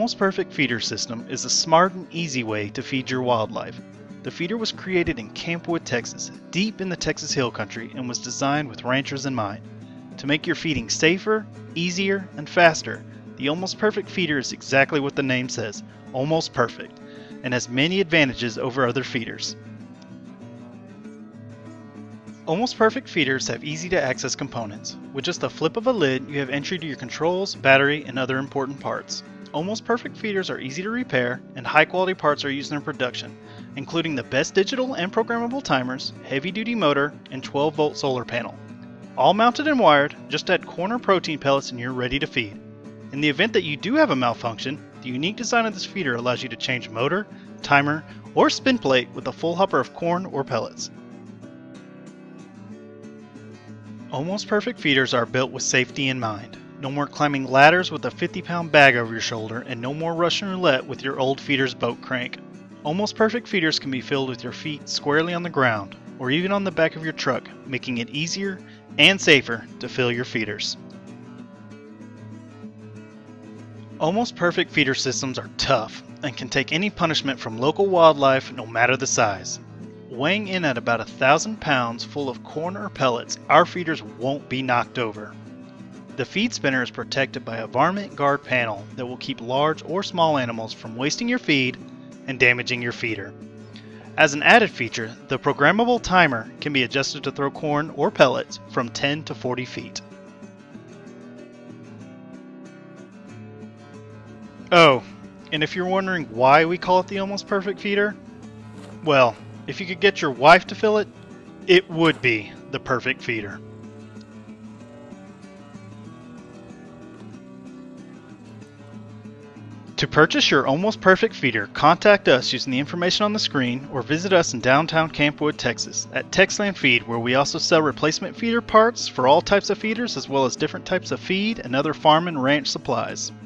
Almost Perfect Feeder System is a smart and easy way to feed your wildlife. The feeder was created in Campwood, Texas, deep in the Texas Hill Country, and was designed with ranchers in mind. To make your feeding safer, easier, and faster, the Almost Perfect Feeder is exactly what the name says, almost perfect, and has many advantages over other feeders. Almost Perfect feeders have easy to access components. With just a flip of a lid, you have entry to your controls, battery, and other important parts. Almost Perfect feeders are easy to repair, and high quality parts are used in production, including the best digital and programmable timers, heavy duty motor, and 12-volt solar panel. All mounted and wired, just add corn or protein pellets and you're ready to feed. In the event that you do have a malfunction, the unique design of this feeder allows you to change motor, timer, or spin plate with a full hopper of corn or pellets. Almost Perfect feeders are built with safety in mind. No more climbing ladders with a 50-pound bag over your shoulder, and no more Russian roulette with your old feeder's boat crank. Almost Perfect feeders can be filled with your feet squarely on the ground, or even on the back of your truck, making it easier and safer to fill your feeders. Almost Perfect feeder systems are tough and can take any punishment from local wildlife, no matter the size. Weighing in at about 1,000 pounds full of corn or pellets, our feeders won't be knocked over. The feed spinner is protected by a varmint guard panel that will keep large or small animals from wasting your feed and damaging your feeder. As an added feature, the programmable timer can be adjusted to throw corn or pellets from 10 to 40 feet. Oh, and if you're wondering why we call it the Almost Perfect feeder, well, if you could get your wife to fill it, it would be the perfect feeder. To purchase your Almost Perfect feeder, contact us using the information on the screen or visit us in downtown Campwood, Texas at Texland Feed, where we also sell replacement feeder parts for all types of feeders as well as different types of feed and other farm and ranch supplies.